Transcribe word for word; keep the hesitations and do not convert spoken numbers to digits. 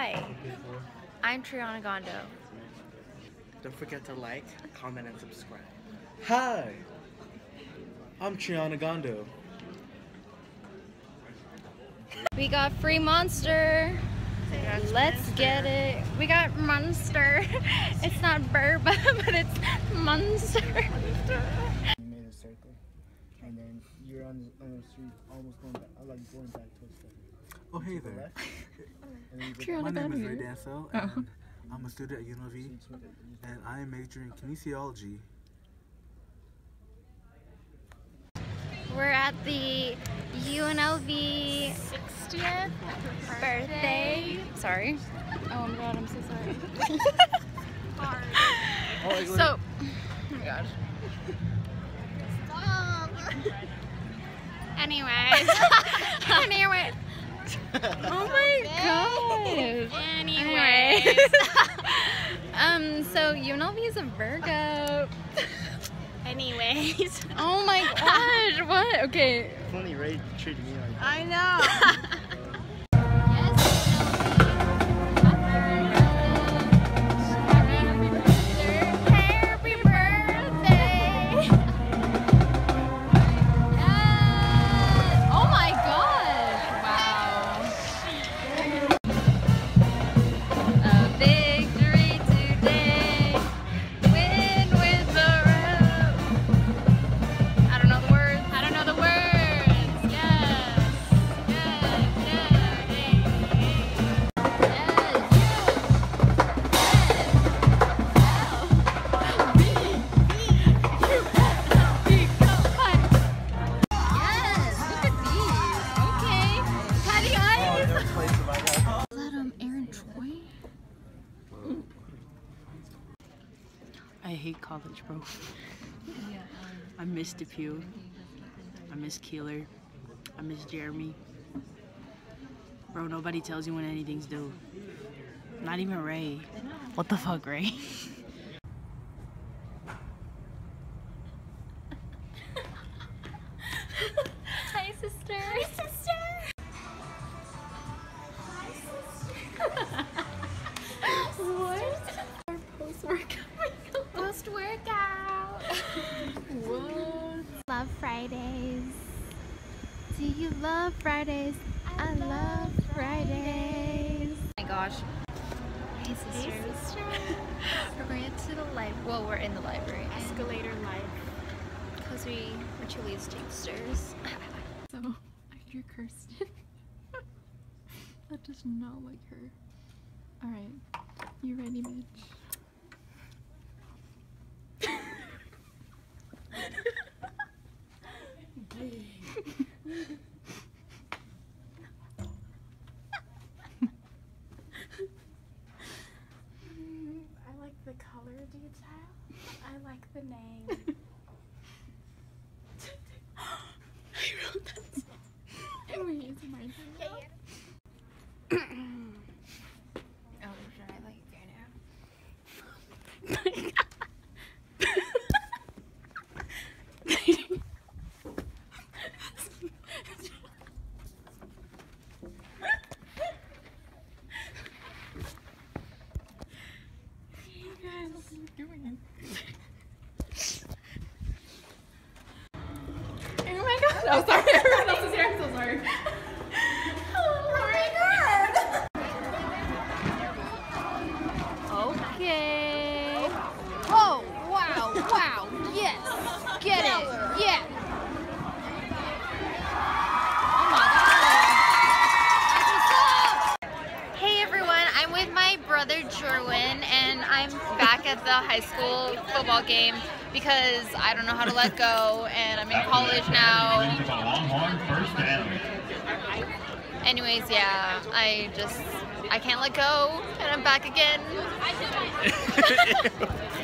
Hi, I'm Triana Gondo. Don't forget to like, comment, and subscribe. Hi, I'm Triana Gondo. We got free Monster. Let's get it. We got Monster. It's not Burba, but it's Monster. You made a circle, and then you're on the, on the street, almost going back. I like going back towards the. Oh, hey there. Triana My name Gondo is Ray here. Danso, Oh. and I'm a student at U N L V, and I am majoring in kinesiology. We're at the U N L V sixtieth birthday. Sorry. Oh my god, I'm so sorry. So, oh my god. Anyways. Anyway. Oh my gosh. Anyways. um, so U N L V is a Virgo. Anyways. Oh my gosh, what? Okay. Funny, Ray treated me like. I know. I hate college, bro. I miss DePew. I miss Keeler. I miss Jeremy. Bro, nobody tells you when anything's due. Not even Ray. What the fuck, Ray? Hi, sister. Hi, sister. Hi, sister. What? Our post-workout. Post-workout. What? Love Fridays. Do you love Fridays? I, I love Fridays. Oh my gosh. Hey, sister. Hey, sister. We're going to the library. Well, we're in the library. Escalator life. Because we were too lazy to take the stairs. So, I drew Kirsten. That does not like her. Alright. You ready, bitch? I like the color detail. I like the name. I wrote that song. Wait, is it my turn? Yeah, yeah. Oh, should I like go now? Oh, sorry, everyone else is here. I'm so sorry. Oh my god! Okay. Oh, wow, wow, yes. Get it, yeah. Oh my god. That's what's up. Hey everyone, I'm with my brother Jerwin, and I'm back at the high school football game because I don't know how to let go, and I'm in college now. Anyways, yeah, I just, I can't let go, and I'm back again.